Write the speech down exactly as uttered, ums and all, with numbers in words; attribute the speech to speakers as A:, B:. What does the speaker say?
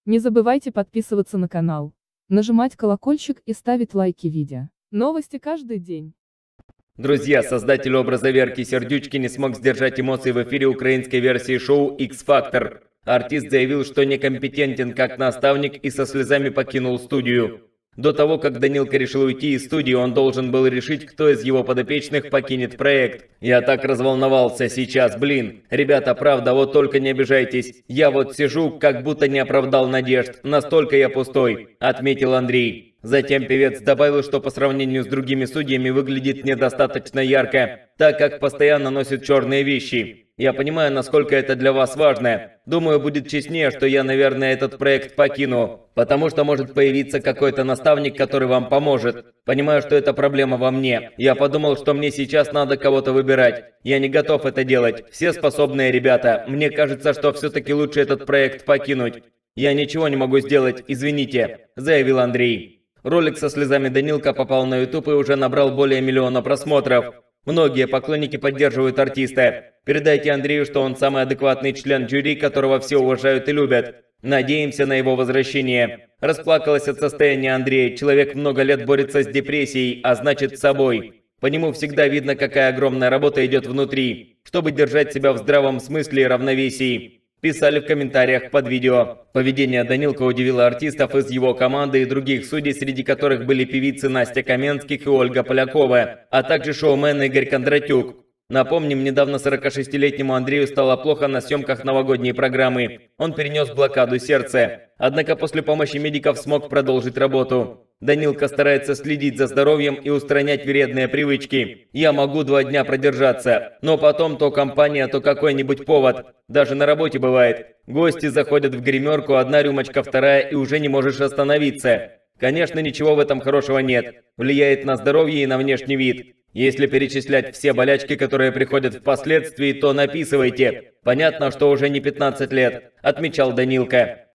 A: Не забывайте подписываться на канал, нажимать колокольчик и ставить лайки видео. Новости каждый день.
B: Друзья, создатель образа Верки Сердючки не смог сдержать эмоции в эфире украинской версии шоу X-Factor. Артист заявил, что некомпетентен как наставник и со слезами покинул студию. До того, как Данилка решил уйти из студии, он должен был решить, кто из его подопечных покинет проект. Я так разволновался сейчас, блин. Ребята, правда, вот только не обижайтесь. Я вот сижу, как будто не оправдал надежд. Настолько я пустой, отметил Андрей. Затем певец добавил, что по сравнению с другими судьями выглядит недостаточно ярко, так как постоянно носит черные вещи. Я понимаю, насколько это для вас важно. Думаю, будет честнее, что я, наверное, этот проект покину, потому что может появиться какой-то наставник, который вам поможет. Понимаю, что это проблема во мне. Я подумал, что мне сейчас надо кого-то выбирать. Я не готов это делать. Все способные ребята. Мне кажется, что все-таки лучше этот проект покинуть. Я ничего не могу сделать, извините, заявил Андрей. Ролик со слезами Данилка попал на YouTube и уже набрал более миллиона просмотров. Многие поклонники поддерживают артиста. Передайте Андрею, что он самый адекватный член жюри, которого все уважают и любят. Надеемся на его возвращение. Расплакалась от состояния Андрея. Человек много лет борется с депрессией, а значит с собой. По нему всегда видно, какая огромная работа идет внутри, чтобы держать себя в здравом смысле и равновесии. Писали в комментариях под видео. Поведение Данилка удивило артистов из его команды и других судей, среди которых были певицы Настя Каменских и Ольга Полякова, а также шоумен Игорь Кондратюк. Напомним, недавно сорокашестилетнему Андрею стало плохо на съемках новогодней программы. Он перенес блокаду сердца. Однако после помощи медиков смог продолжить работу. Данилка старается следить за здоровьем и устранять вредные привычки. Я могу два дня продержаться, но потом то компания, то какой-нибудь повод. Даже на работе бывает. Гости заходят в гримерку, одна рюмочка, вторая, и уже не можешь остановиться. Конечно, ничего в этом хорошего нет. Влияет на здоровье и на внешний вид. Если перечислять все болячки, которые приходят впоследствии, то написывайте. Понятно, что уже не пятнадцать лет, отмечал Данилка.